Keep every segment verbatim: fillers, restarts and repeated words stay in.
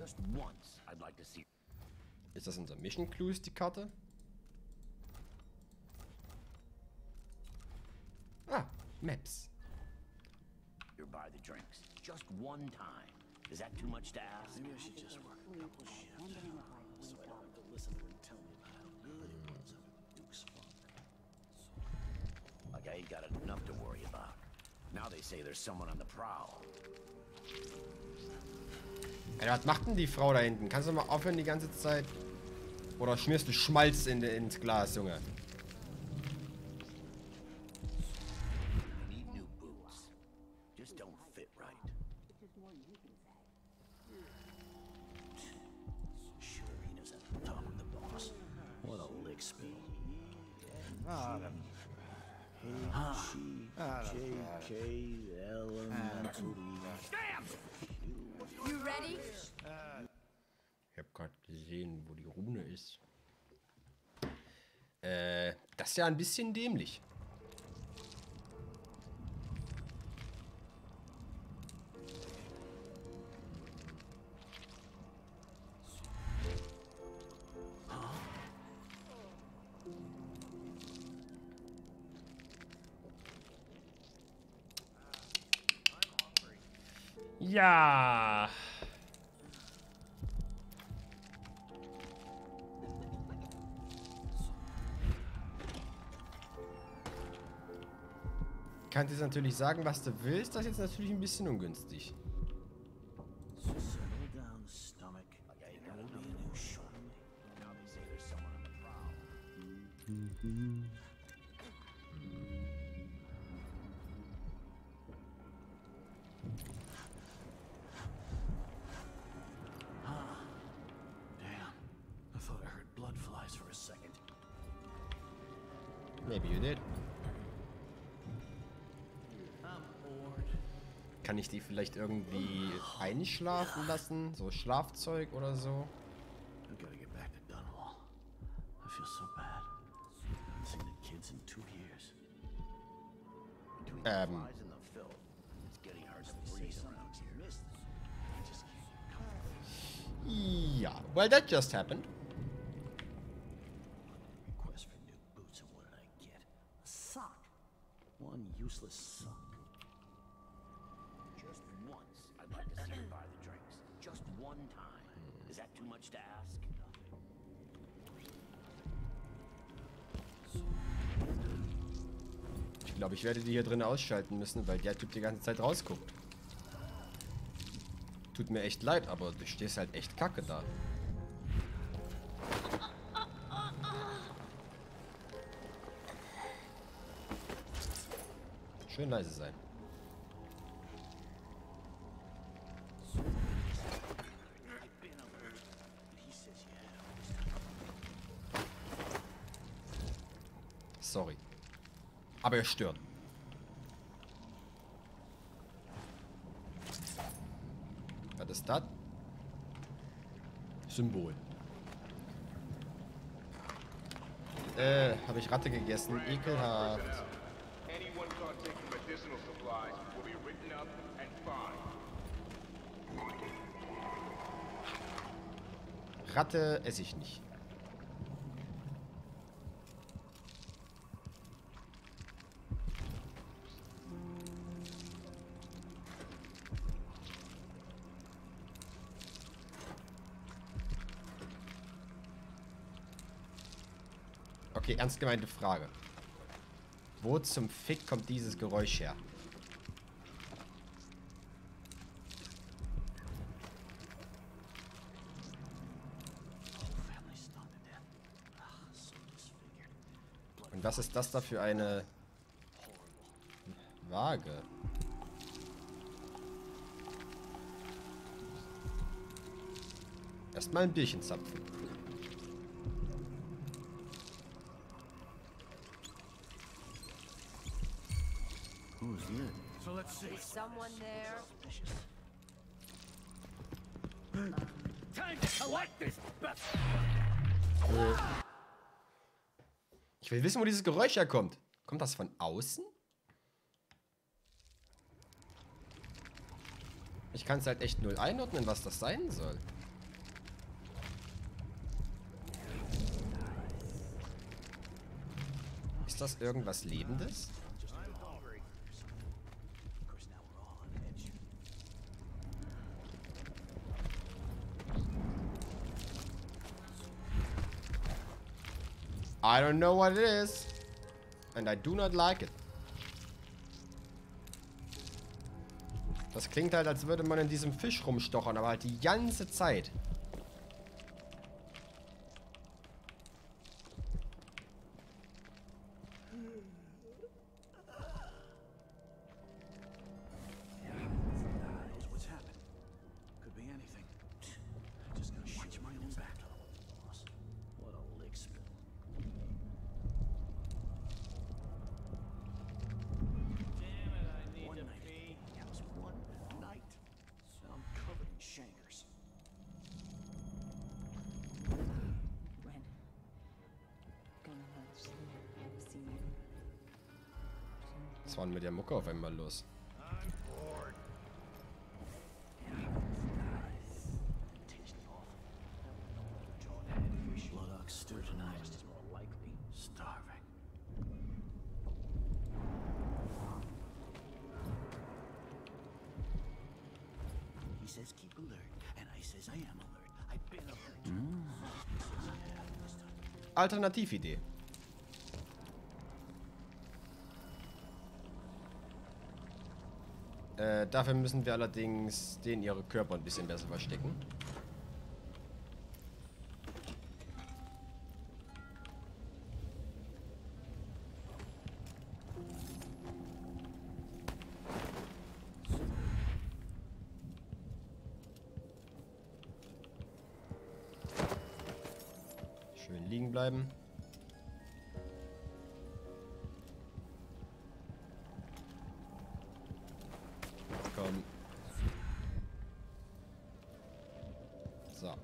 Ist das unser Mission Clues, die Karte? Ah, Maps. You're by the drinks. Just one time. Is that too much to ask? Maybe I should just work a couple shifts. So I don't have to listen to her tell me about how good it was up at Duke's Funk. Like I ain't got enough to worry about. Now they say there's someone on the prowl. Ey, was macht denn die Frau da hinten? Kannst du mal aufhören die ganze Zeit? Oder schmierst du Schmalz in, ins Glas, Junge? Need new boots. Just don't fit right. Sure he doesn't talk with the boss. What a lick spill. Ah, dann. Ah, J K Elementary. You ready? Ich hab gerade gesehen, wo die Rune ist. Äh, das ist ja ein bisschen dämlich. Ja. Ich kann dir natürlich sagen, was du willst. Das ist jetzt natürlich ein bisschen ungünstig. Settle down, stomach. There will be a new show. now they say there's someone on the prowl. Damn. I thought I heard blood flies for a second. Maybe you did. I'm bored. Kann ich die vielleicht irgendwie einschlafen lassen? So Schlafzeug oder so? I gotta get back to Dunwall. I feel so bad. I haven't seen the kids in two years. Between the Ähm. flies and the filth, it's getting hard to breathe around here. I just can't come. Ja, well that just happened. Request for new boots, and what did I get? A sock. One useless sock. Just once, I'd like to see you buy the drinks. Just one time. Is that too much to ask? Ich glaube, ich werde die hier drin ausschalten müssen, weil der Typ die ganze Zeit rausguckt. Tut mir echt leid, aber du stehst halt echt kacke da. Schön leise sein. Sorry. Aber er stört. Was ist das? Symbol. Äh, habe ich Ratte gegessen. Ekelhaft. Anyone caught taking medicinal supplies will be written up and fined. Ratte esse ich nicht. Okay, ernst gemeinte Frage. Wo zum Fick kommt dieses Geräusch her? Und was ist das da für eine Waage? Erstmal ein Bierchen zapfen. Who's in? So let's see. Someone there? Time to collect this. Ich will wissen, wo dieses Geräusch herkommt. Kommt das von außen? Ich kann es halt echt null einordnen, was das sein soll. Ist das irgendwas Lebendes? I'm hungry. Of course, now we're all on edge. I don't know what it is. And I do not like it. Das klingt halt, als würde man in diesem Fisch rumstochern, aber halt die ganze Zeit. What's happened? Could be anything. Just gotta watch my own back. What a lick spill. One night. Yeah, it was one night. So I'm covered in shankers. Ren. Gonna have seen you. Was war denn mit der Mucke auf einmal los? Blood ox stew tonight. Is more likely. Starving. He says keep alert, and I says I am alert. I've been alert. Alternatividee. Äh, dafür müssen wir allerdings den ihre Körper ein bisschen besser verstecken. Schön liegen bleiben. Komm. So.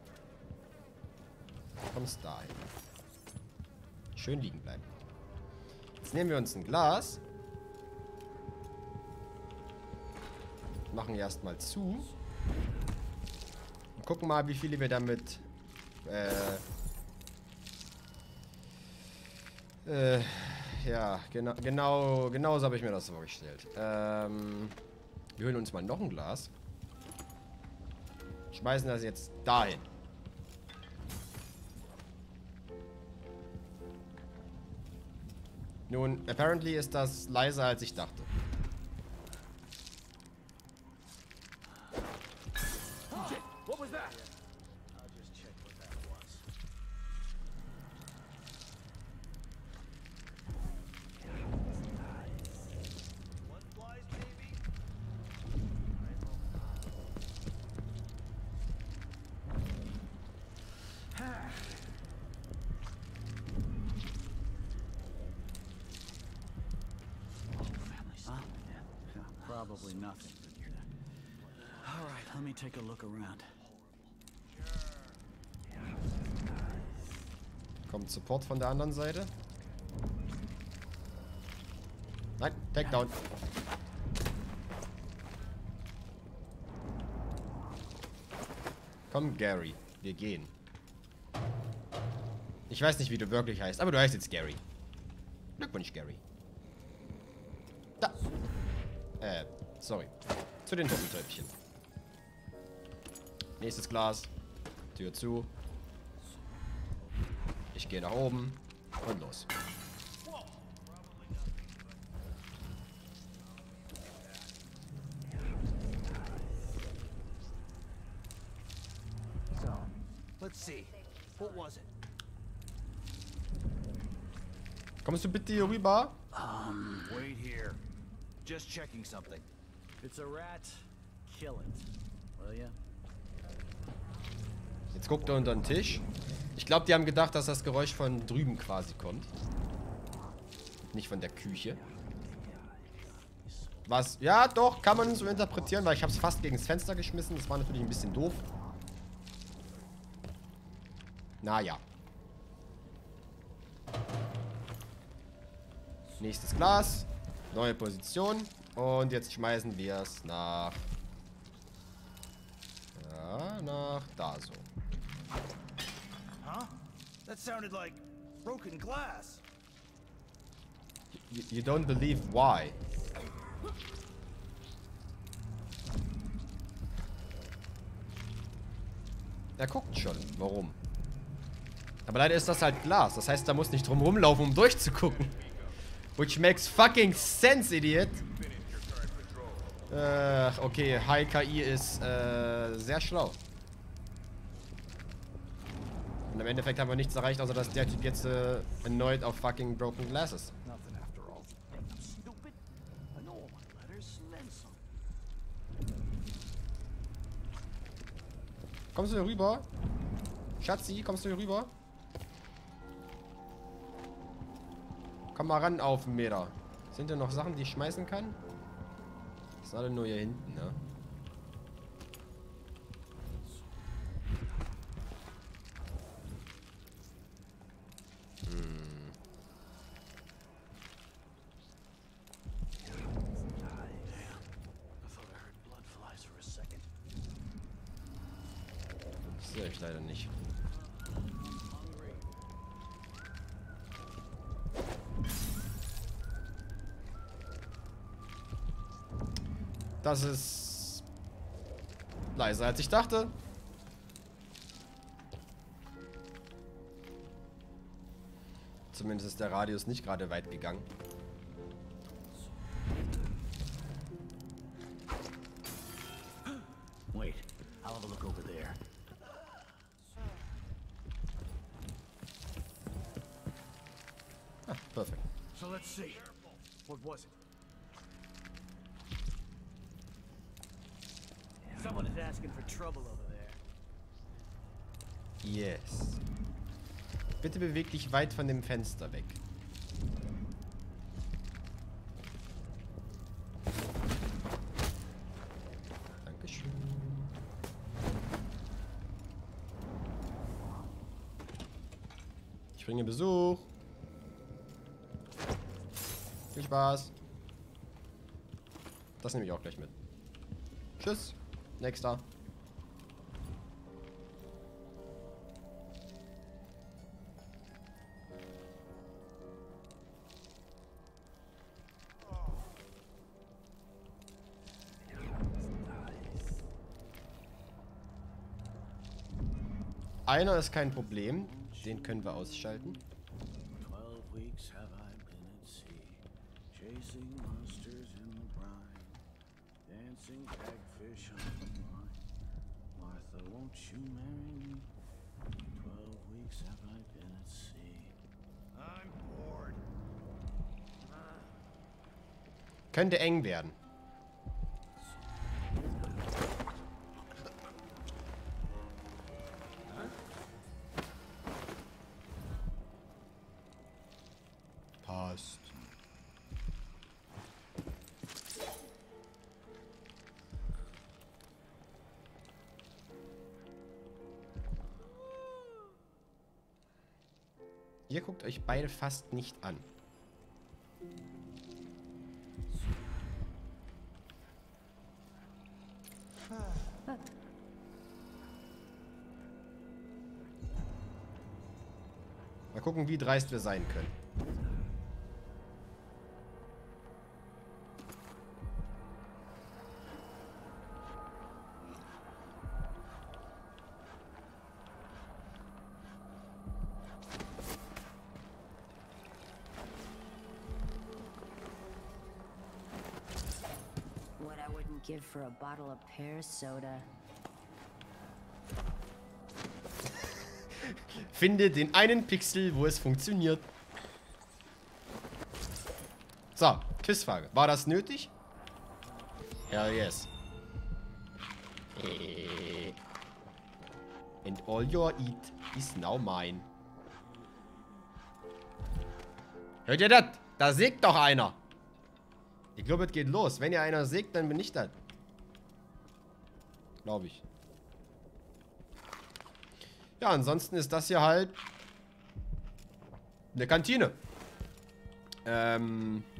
Kommst dahin. Schön liegen bleiben. Jetzt nehmen wir uns ein Glas. Machen erstmal zu. Und gucken mal, wie viele wir damit äh, äh, ja, genau, genau, genauso habe ich mir das vorgestellt. Ähm, wir holen uns mal noch ein Glas. Schmeißen das jetzt dahin. Nun, apparently ist das leiser, als ich dachte. What was that? I'll just check what that was. What flies, baby? Huh? Yeah, probably nothing. All right, let me take a look around. Kommt Support von der anderen Seite. Nein, Takedown. Komm, Gary. Wir gehen. Ich weiß nicht, wie du wirklich heißt, aber du heißt jetzt Gary. Glückwunsch, Gary. Da. Äh, sorry. Zu den Turteltäubchen. Nächstes Glas. Tür zu. Ich gehe nach oben. Und los. So, let's see. What was it? Kommst du bitte hier rüber? Um, wait here. Just checking something. If it's a rat, kill it. Will ya? Jetzt guckt er unter den Tisch. Ich glaube, die haben gedacht, dass das Geräusch von drüben quasi kommt. Nicht von der Küche. Was? Ja, doch, kann man so interpretieren, weil ich habe es fast gegen das Fenster geschmissen. Das war natürlich ein bisschen doof. Naja. Nächstes Glas. Neue Position. Und jetzt schmeißen wir es nach... Ja, nach da so. Huh? That sounded like broken glass. You, you don't believe why. Er guckt schon. Warum? Aber leider ist das halt Glas. Das heißt, da muss nicht drum rumlaufen, um durchzugucken. Which makes fucking sense, Idiot. Äh, okay. High K I ist äh, sehr schlau. Und im Endeffekt haben wir nichts erreicht, außer dass der Typ jetzt äh, erneut auf fucking Broken Glass ist. Nothing after all. Think I'm stupid? I know all my letters and then some. Kommst du hier rüber? Schatzi, kommst du hier rüber? Komm mal ran auf den Meter. Sind da noch Sachen, die ich schmeißen kann? Das ist alle nur hier hinten, ne? Sehe ich leider nicht. Das ist leiser als ich dachte. Zumindest ist der Radius nicht gerade weit gegangen. Wait, I'll have a look over there. Ah, perfect. So let's see. What was it? Someone is asking for trouble over there. Yes. Bitte beweg dich weit von dem Fenster weg. Dankeschön. Ich bringe Besuch. Viel Spaß. Das nehme ich auch gleich mit. Tschüss. Nächster. Einer ist kein Problem. Den können wir ausschalten. Twelve weeks have I been at sea, chasing monsters in the brine, dancing hagfish on the line. Martha, won't you marry me? Twelve weeks have I been at sea. I'm bored. Könnte eng werden. Passt. Ihr guckt euch beide fast nicht an. Mal gucken, wie dreist wir sein können. What I wouldn't give for a bottle of pear soda. Finde den einen Pixel, wo es funktioniert. So, Quizfrage. War das nötig? Hell yes. And all your eat is now mine. Hört ihr das? Da sägt doch einer. Ich glaube, es geht los. Wenn ihr einer sägt, dann bin ich das. Glaube ich. Ja, ansonsten ist das hier halt eine Kantine. Ähm.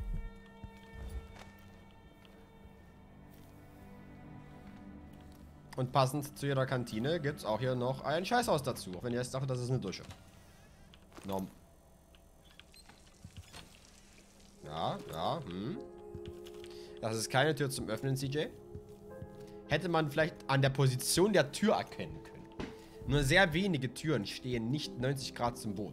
Und passend zu jeder Kantine gibt es auch hier noch ein Scheißhaus dazu. Auch wenn ihr jetzt dachtet, das ist eine Dusche. Norm. Ja, Ja, ja, hm. Das ist keine Tür zum Öffnen, C J. Hätte man vielleicht an der Position der Tür erkennen können. Nur sehr wenige Türen stehen nicht neunzig Grad zum Boden.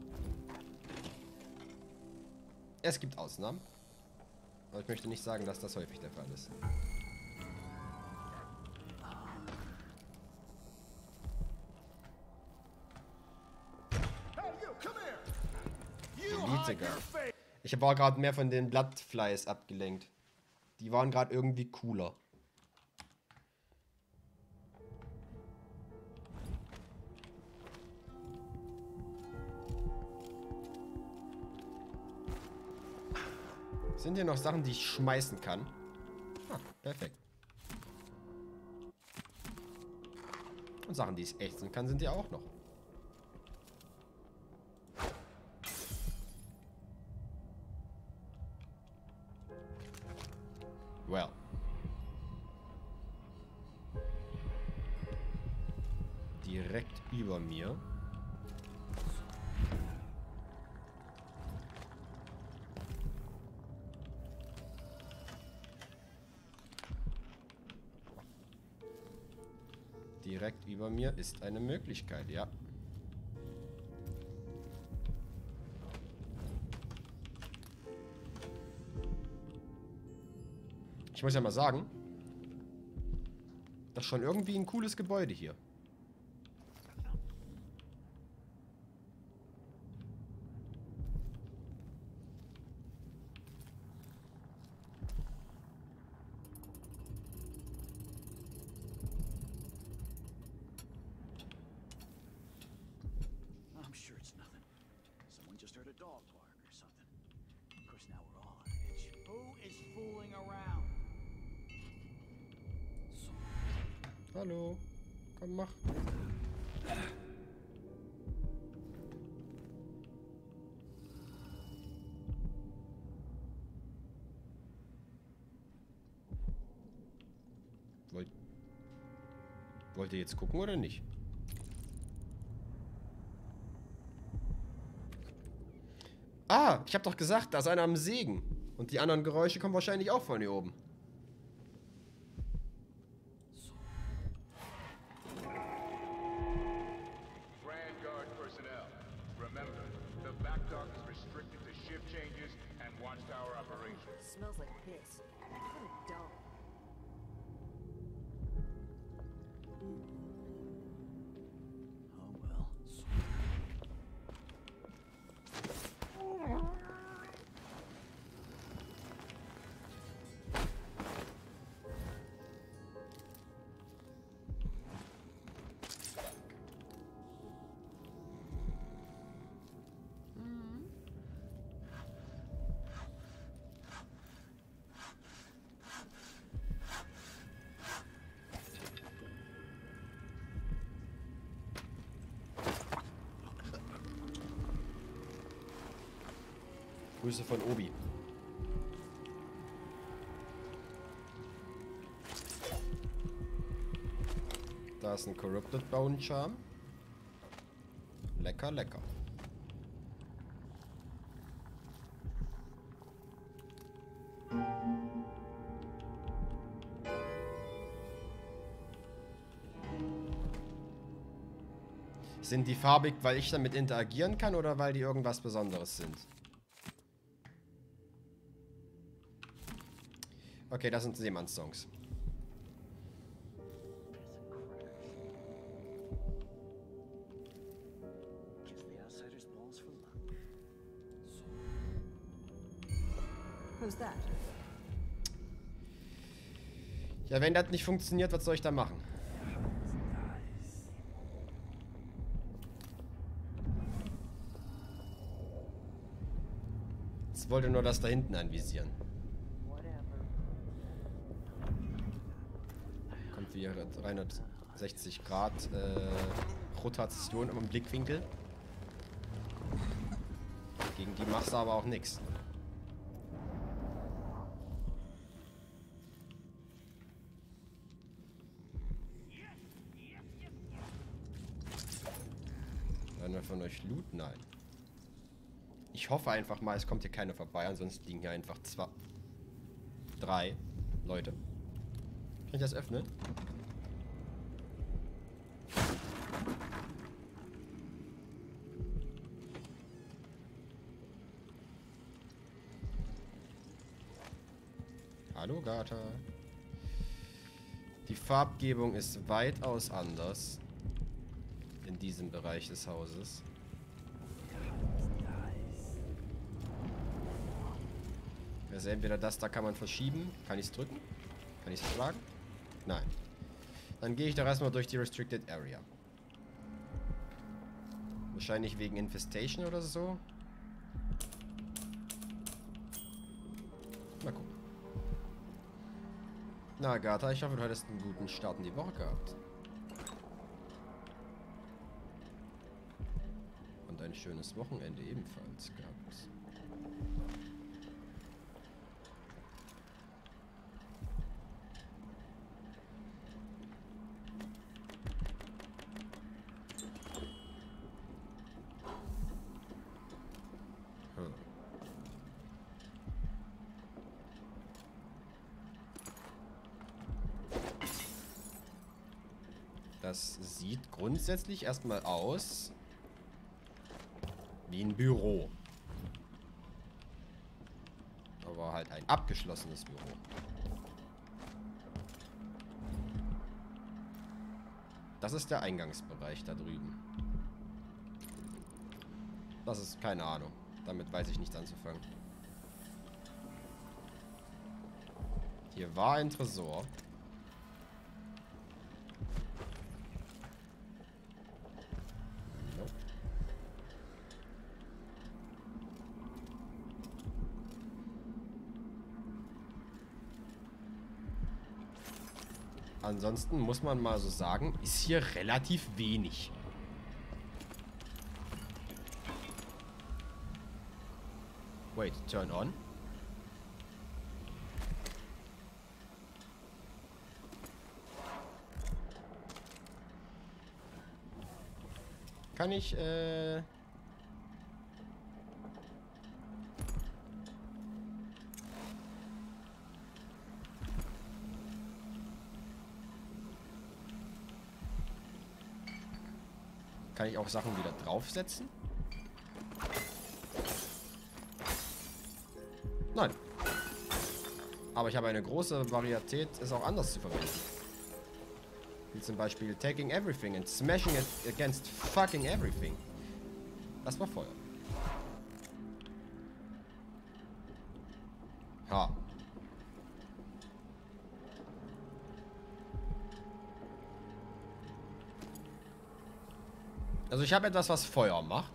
Es gibt Ausnahmen. Aber ich möchte nicht sagen, dass das häufig der Fall ist. Elite-Guard. Ich war gerade mehr von den Bloodflies abgelenkt. Die waren gerade irgendwie cooler. Sind hier noch Sachen, die ich schmeißen kann? Ah, perfekt. Und Sachen, die ich ächzen kann, sind hier auch noch. Well. Direkt über mir. Direkt über mir ist eine Möglichkeit, ja. Ich muss ja mal sagen, das ist schon irgendwie ein cooles Gebäude hier. I'm sure it's nothing. Someone just heard a dog bark or something. Of course, now we're all on edge. Who is fooling around? Hallo. Komm, mach. Wollt, wollt ihr jetzt gucken oder nicht? Ah, ich hab doch gesagt, da ist einer am Sägen. Und die anderen Geräusche kommen wahrscheinlich auch von hier oben. Vanguard personnel, remember, the back dock is restricted to shift changes and watchtower operations. Smells like piss. What a dog. Oh well. Grüße von Obi. Da ist ein Corrupted Bone Charm. Lecker, lecker. Sind die farbig, weil ich damit interagieren kann oder weil die irgendwas Besonderes sind? Okay, das sind Seemannssongs. Who's that? Ja, wenn das nicht funktioniert, was soll ich da machen? Ich wollte nur das da hinten anvisieren. Kommt wieder dreihundertsechzig Grad äh, Rotation im Blickwinkel. Gegen die machst du aber auch nichts. Einer von euch Loot? Nein. Ich Ich hoffe einfach mal, es kommt hier keiner vorbei. Ansonsten liegen hier einfach zwei... Drei Leute. Kann ich das öffnen? Hallo, Gata. Die Farbgebung ist weitaus anders in diesem Bereich des Hauses. Also entweder das da kann man verschieben. Kann ich es drücken? Kann ich es schlagen? Nein. Dann gehe ich da erstmal durch die Restricted Area. Wahrscheinlich wegen Infestation oder so. Mal gucken. Na, Agatha, ich hoffe, du hattest einen guten Start in die Woche gehabt. Und ein schönes Wochenende ebenfalls gehabt. Hm. Das sieht grundsätzlich erstmal aus wie ein Büro. Aber halt ein abgeschlossenes Büro. Das ist der Eingangsbereich da drüben. Das ist keine Ahnung. Damit weiß ich nichts anzufangen. Hier war ein Tresor. Nope. Ansonsten muss man mal so sagen, ist hier relativ wenig. Wait, turn on. Kann ich, äh... Kann ich auch Sachen wieder draufsetzen? Nein. Aber ich habe eine große Varietät, es auch anders zu verwenden. Wie zum Beispiel taking everything and smashing it against fucking everything. Das war Feuer. Ha. Also ich habe etwas, was Feuer macht.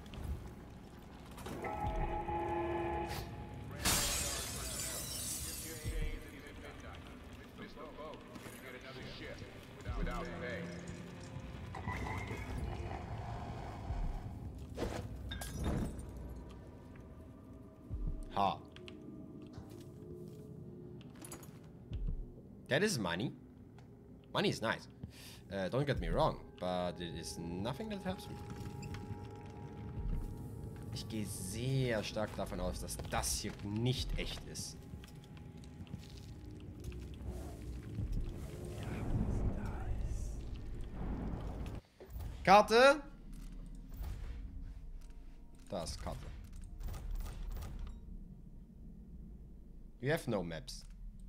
Ha. That is money. Money is nice. Uh, don't get me wrong, but it is nothing that helps me. Ich gehe sehr stark davon aus, dass das hier nicht echt ist. Karte. Da ist Karte. You have no maps.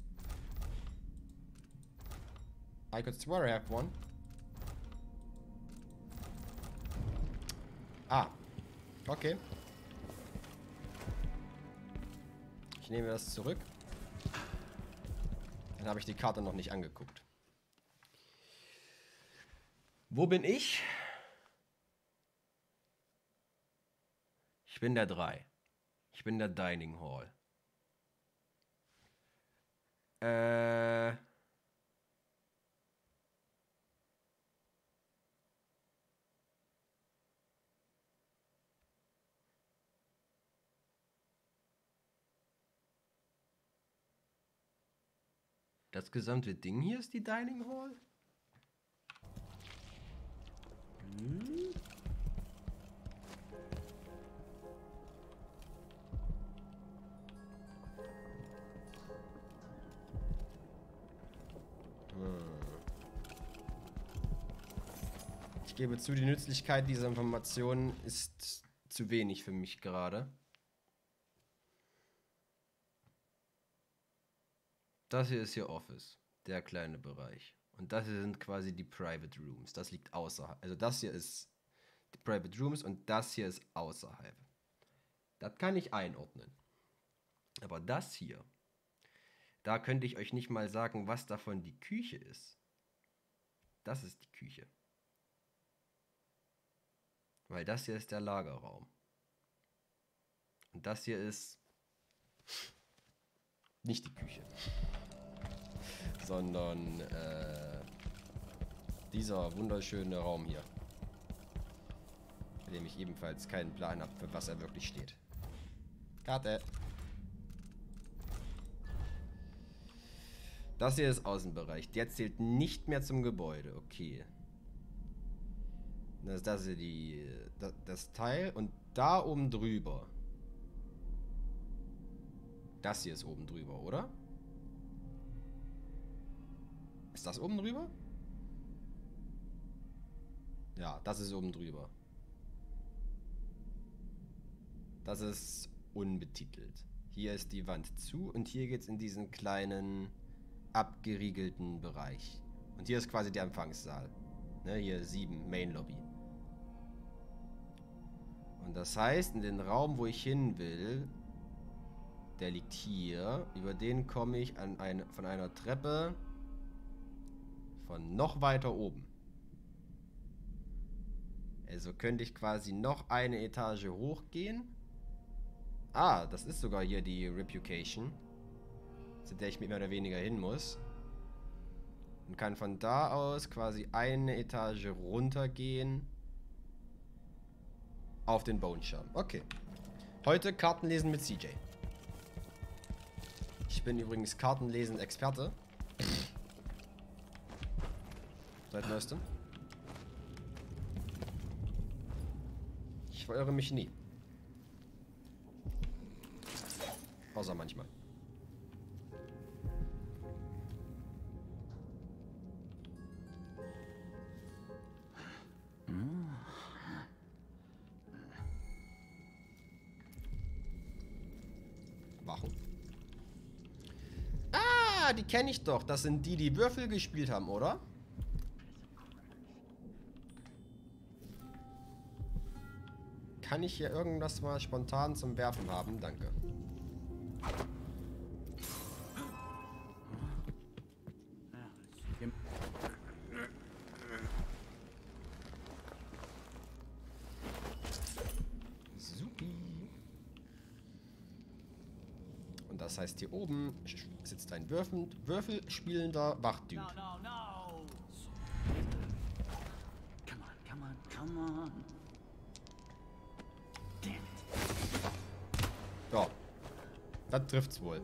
I could swear I have one. Ah. Okay. Ich nehme das zurück. Dann habe ich die Karte noch nicht angeguckt. Wo bin ich? Ich bin der drei. Ich bin der Dining Hall. Äh... Das gesamte Ding hier ist die Dining Hall? Hm? Ich gebe zu, die Nützlichkeit dieser Informationen ist zu wenig für mich gerade. Das hier ist hier Office, der kleine Bereich. Und das hier sind quasi die Private Rooms. Das liegt außerhalb. Also das hier ist die Private Rooms und das hier ist außerhalb. Das kann ich einordnen. Aber das hier, da könnte ich euch nicht mal sagen, was davon die Küche ist. Das ist die Küche. Weil das hier ist der Lagerraum. Und das hier ist nicht die Küche. Sondern äh, dieser wunderschöne Raum hier. Für den ich ebenfalls keinen Plan habe, für was er wirklich steht. Karte. Das hier ist Außenbereich. Der zählt nicht mehr zum Gebäude. Okay. Das, das ist die, das, das Teil. Und da oben drüber. Das hier ist oben drüber, oder? Ist das oben drüber? Ja, das ist oben drüber. Das ist unbetitelt. Hier ist die Wand zu und hier geht es in diesen kleinen abgeriegelten Bereich. Und hier ist quasi der Empfangssaal. Ne, hier sieben, Main Lobby. Und das heißt, in den Raum, wo ich hin will, der liegt hier. Über den komme ich an eine, von einer Treppe von noch weiter oben. Also könnte ich quasi noch eine Etage hochgehen. Ah, das ist sogar hier die Reputation, zu der ich mehr oder weniger hin muss. Und kann von da aus quasi eine Etage runtergehen auf den Bone Shop. Okay. Heute Kartenlesen mit C J. Ich bin übrigens Kartenlesen-Experte. Seit neuestem. Ich verirre mich nie. Außer manchmal. Wachen. Ah, die kenne ich doch. Das sind die, die Würfel gespielt haben, oder? Kann ich hier irgendwas mal spontan zum Werfen haben? Danke. Supi. Und das heißt, hier oben sitzt ein Würfel, würfelspielender Wachdude. No, no, no. Come on, come on, come on. Damn it. Ja. Das trifft's wohl.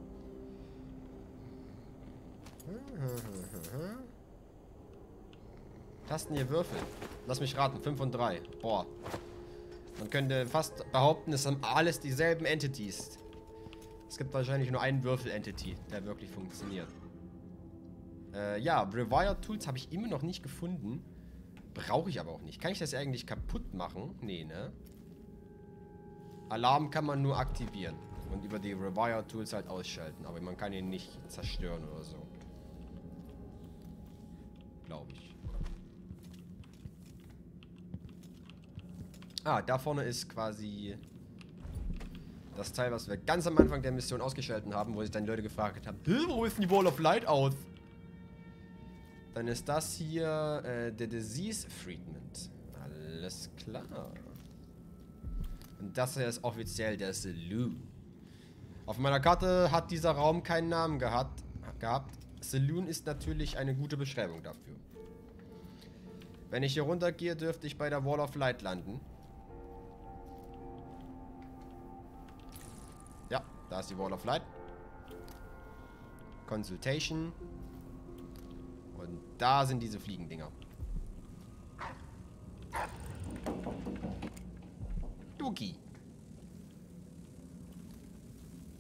Tasten hier Würfel. Lass mich raten. fünf und drei. Boah. Man könnte fast behaupten, es sind alles dieselben Entities. Es gibt wahrscheinlich nur einen Würfel-Entity, der wirklich funktioniert. Äh, ja, Rewire Tools habe ich immer noch nicht gefunden. Brauche ich aber auch nicht. Kann ich das eigentlich kaputt machen? Nee, ne? Alarm kann man nur aktivieren. Und über die Rewire Tools halt ausschalten. Aber man kann ihn nicht zerstören oder so. Glaube ich. Ah, da vorne ist quasi das Teil, was wir ganz am Anfang der Mission ausgeschaltet haben, wo sich dann Leute gefragt haben, wo ist denn die Wall of Light aus? Dann ist das hier äh, der Disease Treatment. Alles klar. Und das hier ist offiziell der Saloon. Auf meiner Karte hat dieser Raum keinen Namen gehabt. gehabt. Saloon ist natürlich eine gute Beschreibung dafür. Wenn ich hier runter gehe, dürfte ich bei der Wall of Light landen. Ja, da ist die Wall of Light. Consultation. Und da sind diese Fliegendinger. Duki.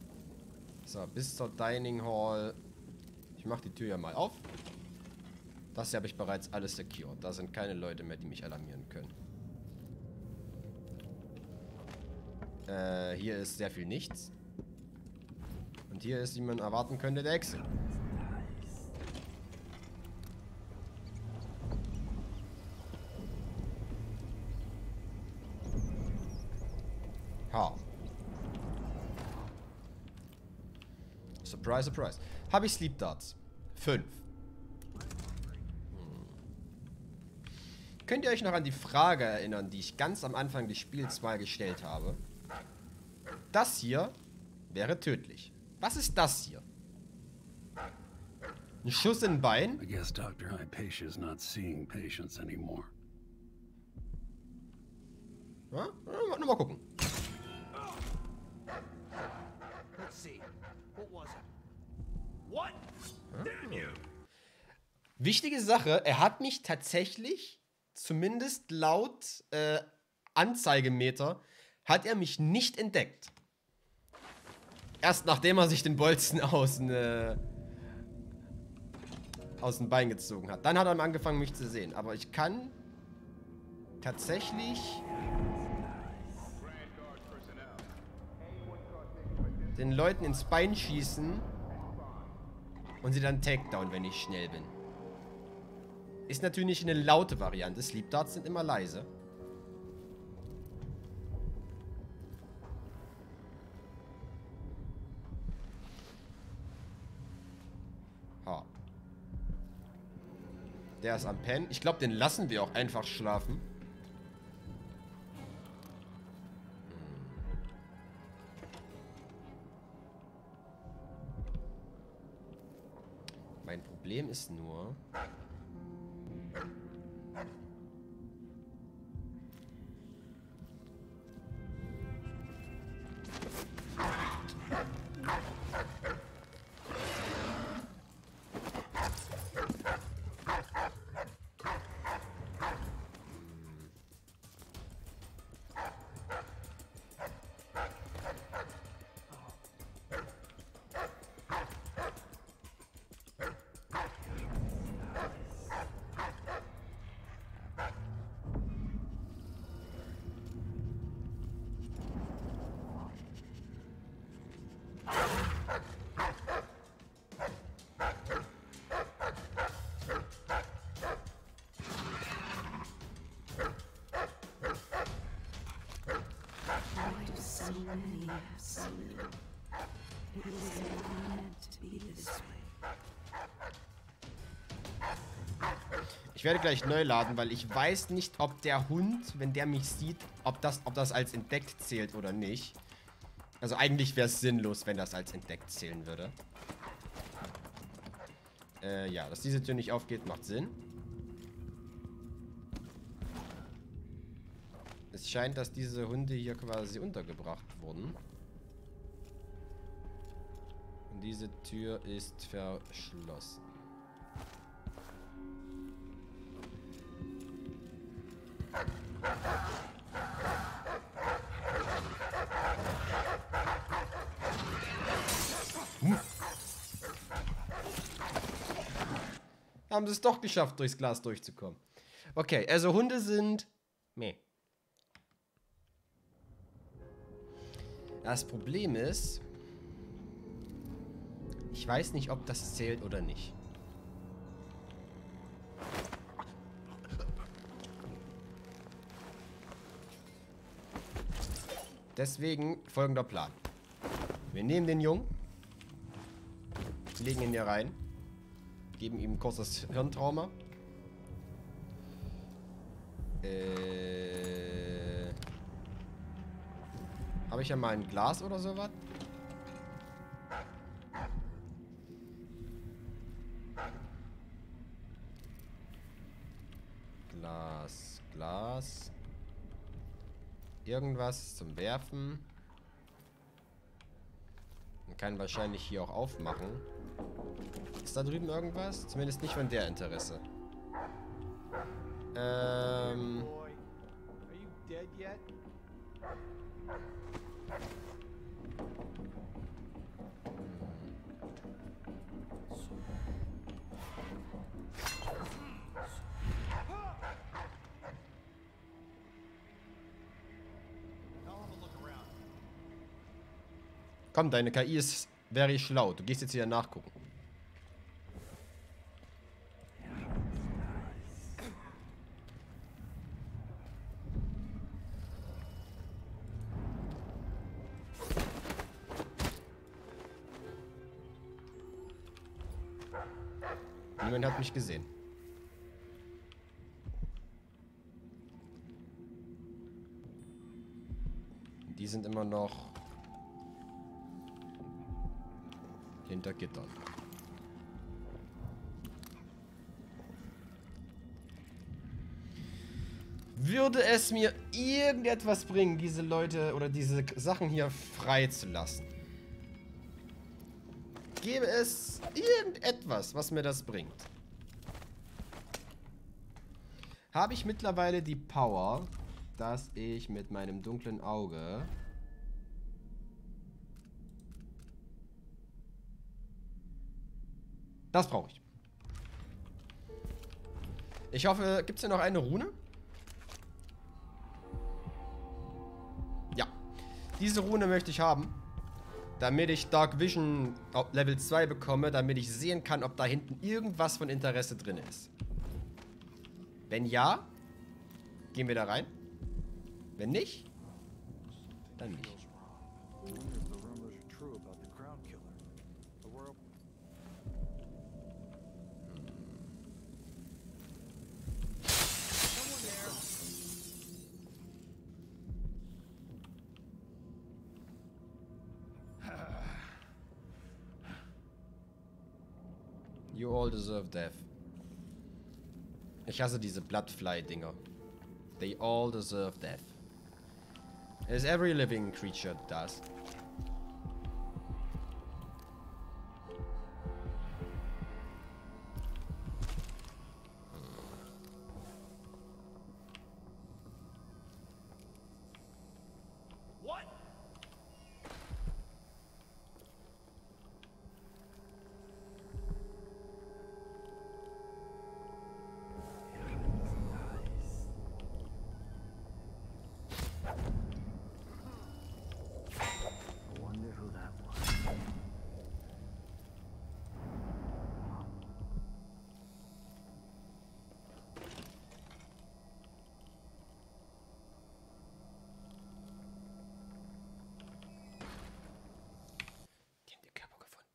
So, bis zur Dining Hall. Ich mach die Tür ja mal auf. Das hier habe ich bereits alles secured. Da sind keine Leute mehr, die mich alarmieren können. Äh, hier ist sehr viel nichts. Und hier ist, wie man erwarten könnte, der Exit. Ha. Surprise, surprise. Habe ich Sleep Darts? Fünf. Könnt ihr euch noch an die Frage erinnern, die ich ganz am Anfang des Spiels mal gestellt habe? Das hier wäre tödlich. Was ist das hier? Ein Schuss in Bein? I guess Doctor Hypatia is not seeing patients anymore. Ja? Ja, mal gucken. Let's see. What was it? What? Damn you! Wichtige Sache, er hat mich tatsächlich, zumindest laut äh, Anzeigemeter, hat er mich nicht entdeckt. Erst nachdem er sich den Bolzen aus, äh, aus dem Bein gezogen hat. Dann hat er angefangen, mich zu sehen. Aber ich kann tatsächlich den Leuten ins Bein schießen und sie dann Takedown, wenn ich schnell bin. Ist natürlich eine laute Variante. Sleep Darts sind immer leise. Ha. Der ist am Pennen. Ich glaube, den lassen wir auch einfach schlafen. Mein Problem ist nur... Ich werde gleich neu laden, weil ich weiß nicht, ob der Hund, wenn der mich sieht, ob das, ob das als entdeckt zählt oder nicht. Also eigentlich wäre es sinnlos, wenn das als entdeckt zählen würde. Äh, ja, dass diese Tür nicht aufgeht, macht Sinn. Es scheint, dass diese Hunde hier quasi untergebracht wurden. Und diese Tür ist verschlossen. Hm. Haben sie es doch geschafft, durchs Glas durchzukommen. Okay, also Hunde sind... Meh. Das Problem ist... Ich weiß nicht, ob das zählt oder nicht. Deswegen folgender Plan. Wir nehmen den Jungen, legen ihn hier rein, geben ihm ein kurzes Hirntrauma. Äh, Habe ich ja mal ein Glas oder sowas? Glas, Glas. Irgendwas zum Werfen. Man kann wahrscheinlich hier auch aufmachen. Ist da drüben irgendwas? Zumindest nicht von der Interesse. Ähm... Boy, are you dead yet? Komm, deine K I ist very schlau. Du gehst jetzt hier nachgucken. Niemand hat mich gesehen. Die sind immer noch hinter Gittern. Würde es mir irgendetwas bringen, diese Leute oder diese Sachen hier freizulassen? Gäbe es irgendetwas, was mir das bringt? Habe ich mittlerweile die Power, dass ich mit meinem dunklen Auge das brauche ich. Ich hoffe, gibt es hier noch eine Rune? Ja. Diese Rune möchte ich haben, damit ich Dark Vision auf Level zwei bekomme, damit ich sehen kann, ob da hinten irgendwas von Interesse drin ist. Wenn ja, gehen wir da rein. Wenn nicht, dann nicht. You all deserve death. Ich hasse diese Bloodfly-Dinger. They all deserve death. As every living creature does. What? I wonder who that was. Die haben den Körper gefunden.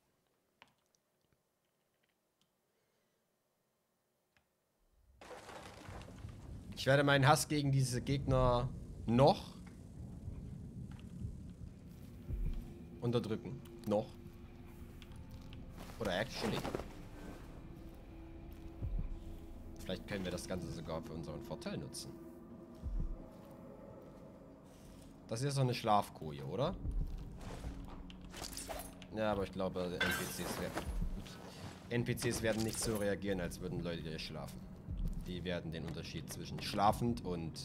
Ich werde meinen Hass gegen diese Gegner noch unterdrücken. Noch. Oder actually. Vielleicht können wir das Ganze sogar für unseren Vorteil nutzen. Das hier ist doch eine Schlafkoje, oder? Ja, aber ich glaube, N P Cs werden, ups, N P Cs werden nicht so reagieren, als würden Leute hier schlafen. Die werden den Unterschied zwischen schlafend und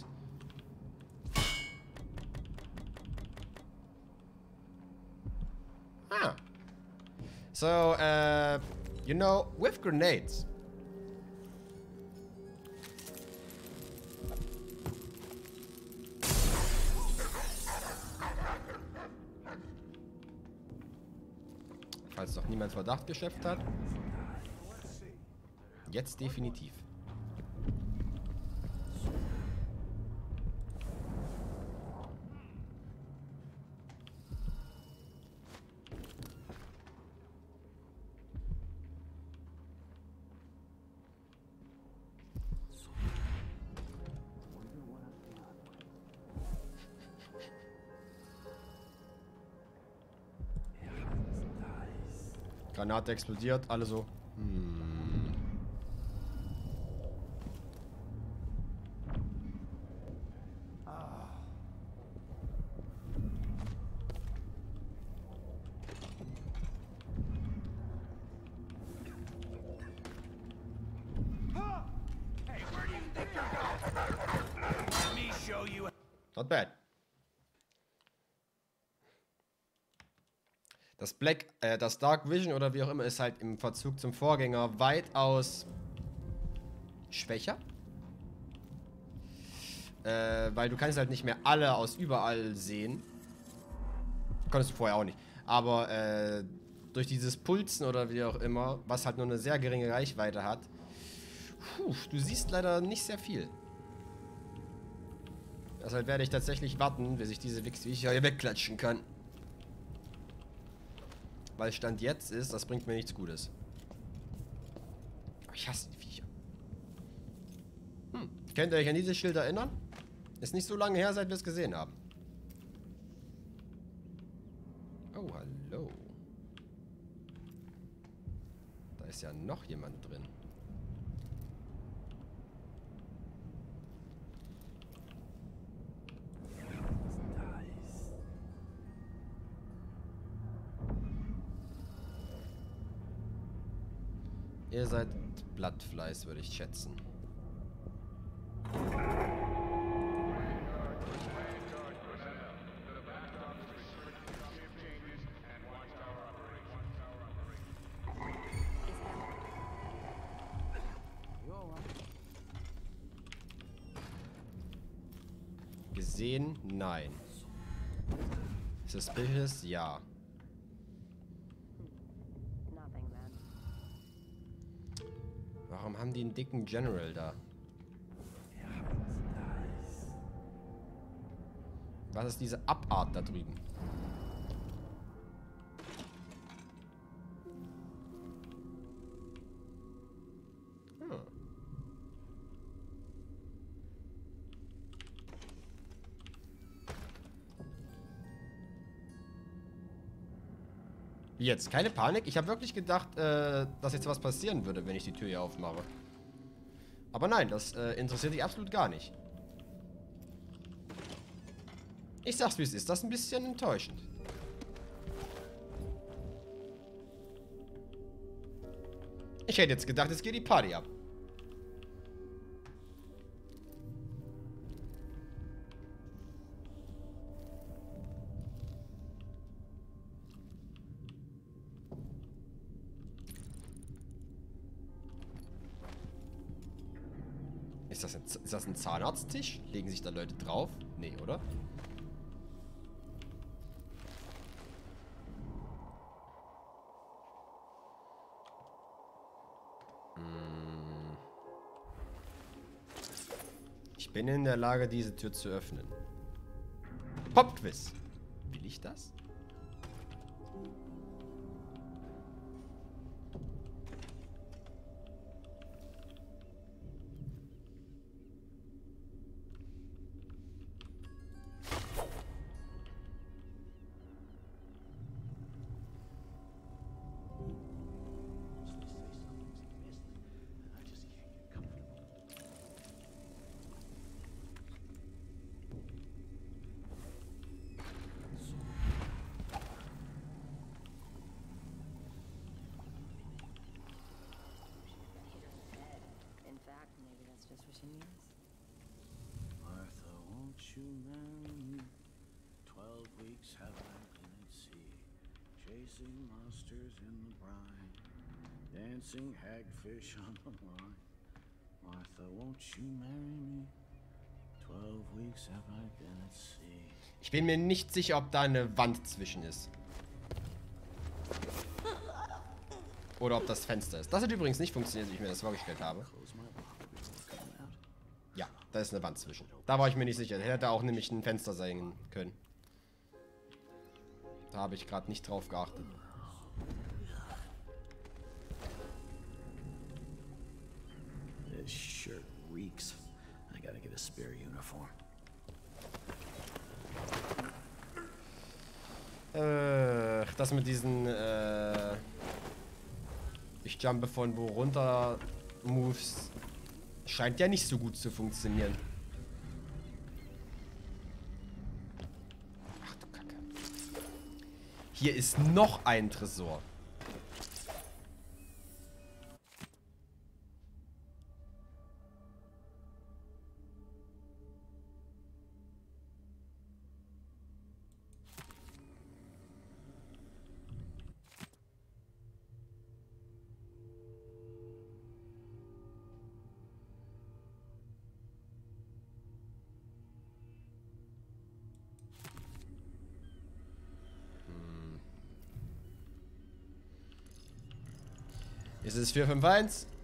ah. So, uh, you know, with grenades. Falls noch niemand Verdacht geschöpft hat. Jetzt definitiv. Granate explodiert, alle so. Hm. Hey, where do you think you're going? Let me show you. Not bad. Das Black, äh, das Dark Vision oder wie auch immer ist halt im Verzug zum Vorgänger weitaus schwächer. Äh, weil du kannst halt nicht mehr alle aus überall sehen. Konntest du vorher auch nicht. Aber äh, durch dieses Pulsen oder wie auch immer, was halt nur eine sehr geringe Reichweite hat, puh, du siehst leider nicht sehr viel. Deshalb werde ich tatsächlich warten, bis ich diese Wichsviecher hier wegklatschen kann. Weil Stand jetzt ist, das bringt mir nichts Gutes. Ich hasse die Viecher. Hm. Könnt ihr euch an dieses Schild erinnern? Ist nicht so lange her, seit wir es gesehen haben. Oh, hallo. Da ist ja noch jemand drin. Ihr seid Blattfleiß, würde ich schätzen. Gesehen? Nein. Suspicious? Ja. Nothing then. Warum haben die einen dicken General da? Was ist diese Abart da drüben? Hm. Jetzt, keine Panik. Ich habe wirklich gedacht, äh, dass jetzt was passieren würde, wenn ich die Tür hier aufmache. Aber nein, das äh, interessiert dich absolut gar nicht. Ich sag's wie es ist, das ist ein bisschen enttäuschend. Ich hätte jetzt gedacht, es geht die Party ab. Ist das, ein, ist das ein Zahnarzttisch? Legen sich da Leute drauf? Nee, oder? Hm. Ich bin in der Lage, diese Tür zu öffnen. Popquiz. Will ich das? In fact, maybe that's just what she needs. Martha, won't you marry me? Twelve weeks have I been at sea, chasing monsters in the brine, dancing hagfish on the line. Martha, won't you marry me? Twelve weeks have I been at sea. Ich bin mir nicht sicher, ob da eine Wand zwischen ist. Oder ob das Fenster ist. Das hat übrigens nicht funktioniert, wie ich mir das vorgestellt habe. Ja, da ist eine Wand zwischen. Da war ich mir nicht sicher. Hätte auch nämlich ein Fenster sein können. Da habe ich gerade nicht drauf geachtet. This shirt reeks. I gotta get a spare uniform. Äh, das mit diesen, äh... ich jumpe von wo runter Moves scheint ja nicht so gut zu funktionieren. Ach du Kacke. Hier ist noch ein Tresor. Ist es vier fünf eins?